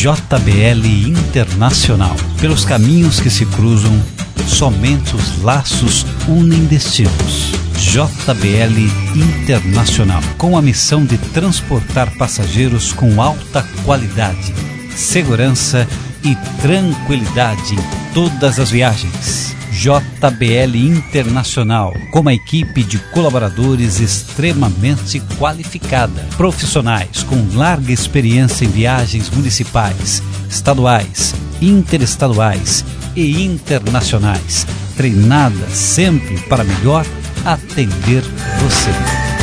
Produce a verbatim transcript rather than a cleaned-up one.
J B L Internacional. Pelos caminhos que se cruzam, somente os laços unem destinos. J B L Internacional, com a missão de transportar passageiros com alta qualidade, segurança e tranquilidade em todas as viagens. J B L Internacional, com uma equipe de colaboradores extremamente qualificada, profissionais com larga experiência em viagens municipais, estaduais, interestaduais e internacionais, treinada sempre para melhor atender você.